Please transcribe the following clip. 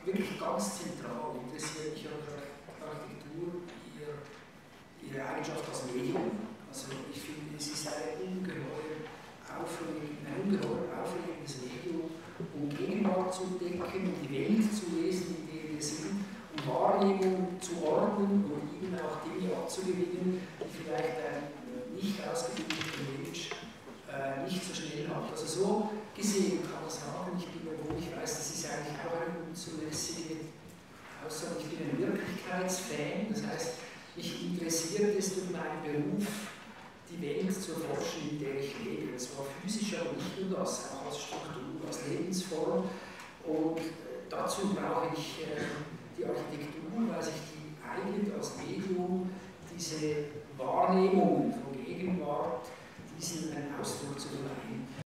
wirklich ganz zentral interessiert mich an Architektur ihre Eigenschaft als Medium. Also ich finde, es ist ein ungeheuer aufregendes Medium, um Gegenwart zu entdecken, um die Welt zu lesen, in der wir sind, um Wahrnehmung zu ordnen und ihnen auch Dinge abzugewinnen, die vielleicht ein nicht ausgebildeter Mensch nicht so schnell hat. Also so gesehen kann man sagen, obwohl ich weiß, das ist eigentlich auch eine unzulässige Aussage, ich bin ein Wirklichkeitsfan, das heißt, mich interessiert es durch meinen Beruf, die Welt zu erforschen, in der ich lebe. Und zwar physisch, aber nicht nur das, auch als Struktur, als Lebensform. Und dazu brauche ich die Architektur, weil sich die eignet als Medium, diese Wahrnehmung von Gegenwart, diesen einen Ausdruck zu verleihen.